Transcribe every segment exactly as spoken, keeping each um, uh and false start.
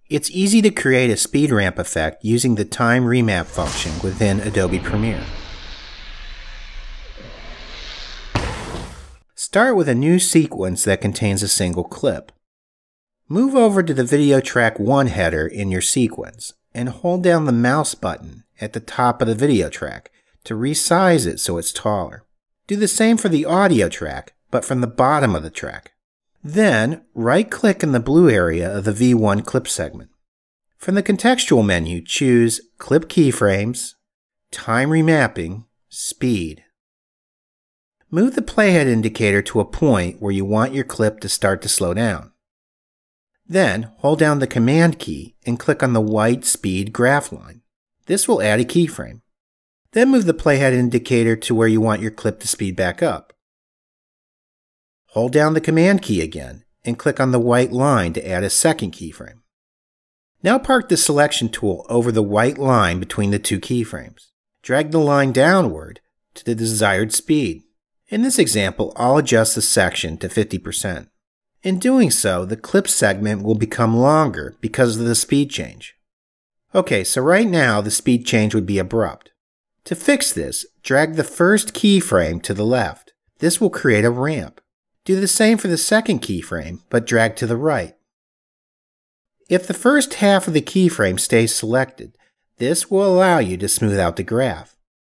It's easy to create a speed ramp effect using the time remap function within Adobe Premiere. Start with a new sequence that contains a single clip. Move over to the Video Track one header in your sequence and hold down the mouse button at the top of the video track to resize it so it's taller. Do the same for the audio track, but from the bottom of the track. Then, right-click in the blue area of the V one clip segment. From the contextual menu, choose Clip Keyframes, Time Remapping, Speed. Move the playhead indicator to a point where you want your clip to start to slow down. Then, hold down the Command key and click on the white speed graph line. This will add a keyframe. Then move the playhead indicator to where you want your clip to speed back up. Hold down the Command key again and click on the white line to add a second keyframe. Now park the selection tool over the white line between the two keyframes. Drag the line downward to the desired speed. In this example, I'll adjust the section to fifty percent. In doing so, the clip segment will become longer because of the speed change. Okay, so right now the speed change would be abrupt. To fix this, drag the first keyframe to the left. This will create a ramp. Do the same for the second keyframe, but drag to the right. If the first half of the keyframe stays selected, this will allow you to smooth out the graph.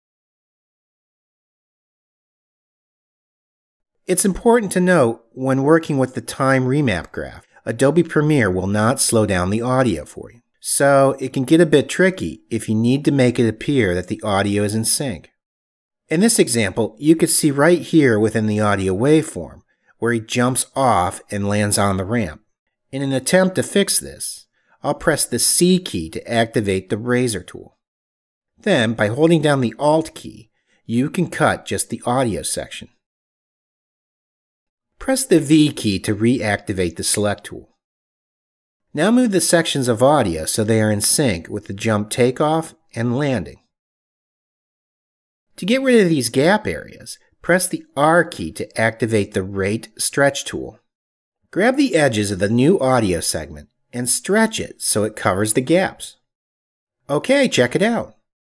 It's important to note, when working with the time remap graph, Adobe Premiere will not slow down the audio for you. So it can get a bit tricky if you need to make it appear that the audio is in sync. In this example, you could see right here within the audio waveform, where he jumps off and lands on the ramp. In an attempt to fix this, I'll press the C key to activate the razor tool. Then, by holding down the Alt key, you can cut just the audio section. Press the V key to reactivate the Select tool. Now move the sections of audio so they are in sync with the jump takeoff and landing. To get rid of these gap areas, press the R key to activate the Rate Stretch tool. Grab the edges of the new audio segment and stretch it so it covers the gaps. Okay, check it out.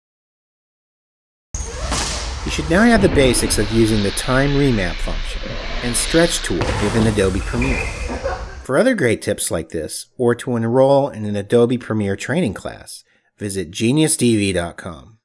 You should now have the basics of using the time remap function and stretch tool within Adobe Premiere. For other great tips like this, or to enroll in an Adobe Premiere training class, visit genius d v dot com.